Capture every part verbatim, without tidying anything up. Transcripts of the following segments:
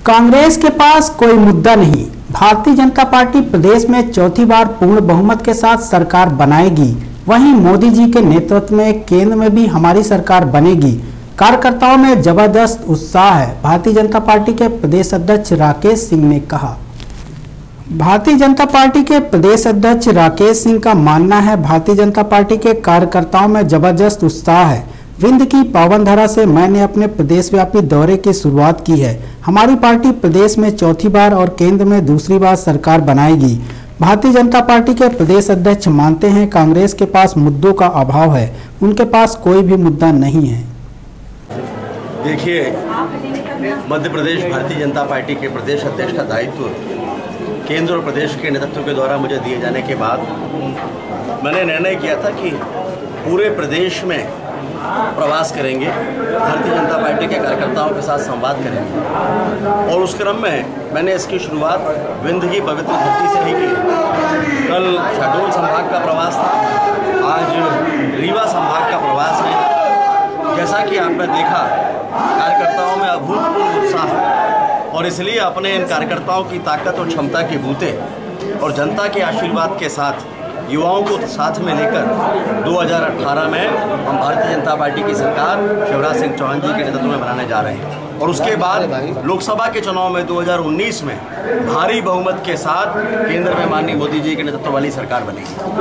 कांग्रेस के पास कोई मुद्दा नहीं। भारतीय जनता पार्टी प्रदेश में चौथी बार पूर्ण बहुमत के साथ सरकार बनाएगी। वहीं मोदी जी के नेतृत्व में केंद्र में भी हमारी सरकार बनेगी। कार्यकर्ताओं में जबरदस्त उत्साह है, भारतीय जनता पार्टी के प्रदेश अध्यक्ष राकेश सिंह ने कहा। भारतीय जनता पार्टी के प्रदेश अध्यक्ष राकेश सिंह का मानना है, भारतीय जनता पार्टी के कार्यकर्ताओं में जबरदस्त उत्साह है। विंध्य की पावन धरा से मैंने अपने प्रदेशव्यापी दौरे की शुरुआत की है। हमारी पार्टी प्रदेश में चौथी बार और केंद्र में दूसरी बार सरकार बनाएगी। भारतीय जनता पार्टी के प्रदेश अध्यक्ष मानते हैं, कांग्रेस के पास मुद्दों का अभाव है, उनके पास कोई भी मुद्दा नहीं है। देखिए, मध्य प्रदेश भारतीय जनता पार्टी के प्रदेश अध्यक्ष का दायित्व केंद्र और प्रदेश के नेतृत्व के द्वारा मुझे दिए जाने के बाद मैंने निर्णय किया था कि पूरे प्रदेश में प्रवास करेंगे, भारतीय जनता पार्टी के कार्यकर्ताओं के साथ संवाद करेंगे और उस क्रम में मैंने इसकी शुरुआत विंध्य की पवित्र धरती से ही की। कल शहडोल संभाग का प्रवास था, आज रीवा संभाग का प्रवास है। जैसा कि आपने देखा, कार्यकर्ताओं में अभूतपूर्व उत्साह है और इसलिए अपने इन कार्यकर्ताओं की ताकत और क्षमता के बूते और जनता के आशीर्वाद के साथ युवाओं को साथ में लेकर दो हज़ार अठारह में हम भारतीय जनता पार्टी की सरकार शिवराज सिंह चौहान जी के नेतृत्व में बनाने जा रहे हैं और उसके बाद लोकसभा के चुनाव में दो हज़ार उन्नीस में भारी बहुमत के साथ केंद्र में माननीय मोदी जी के नेतृत्व वाली सरकार बनेगी।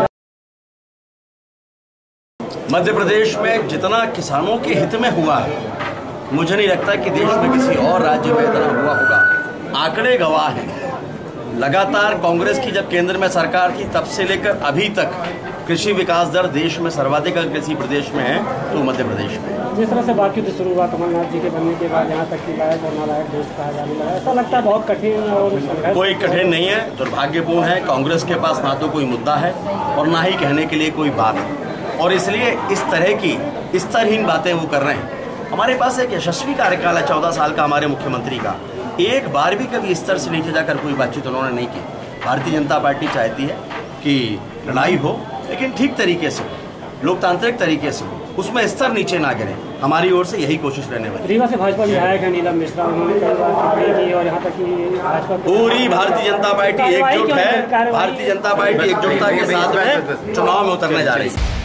मध्य प्रदेश में जितना किसानों के हित में हुआ है, मुझे नहीं लगता कि देश में किसी और राज्य में इतना हुआ होगा। आंकड़े गवाह हैं। लगातार कांग्रेस की जब केंद्र में सरकार थी तब से लेकर अभी तक कृषि विकास दर देश में सर्वाधिक कृषि प्रदेश में है तो मध्य प्रदेश में। जिस तरह से बातचीत शुरू हुआ कमलनाथ जी के बनने के बाद यहाँ तक कि लायक और नालायक देश कहा जाने लगा, ऐसा लगता है बहुत कठिन और कोई कठिन नहीं है, दुर्भाग्यपूर्ण है। कांग्रेस के पास ना तो कोई मुद्दा है और ना ही कहने के लिए कोई बात है और इसलिए इस तरह की स्तरहीन बातें वो कर रहे हैं। हमारे पास एक यशस्वी कार्यकाल है चौदह साल का हमारे मुख्यमंत्री का, एक बार भी कभी स्तर से नीचे जाकर कोई बातचीत उन्होंने नहीं की। भारतीय जनता पार्टी चाहती है कि लड़ाई हो, लेकिन ठीक तरीके से, लोकतांत्रिक तरीके से, उसमें स्तर नीचे ना गिरे। हमारी ओर से यही कोशिश रहने वाली है। रीवा से भाजपा विधायक है नीलम मिश्रा, उन्होंने कई बार टिप्पणी की और यहाँ तक कि भाजपा पूरी भारतीय जनता पार्टी एकजुट है। भारतीय जनता पार्टी एकजुटता के साथ में चुनाव में उतरने जा रही है।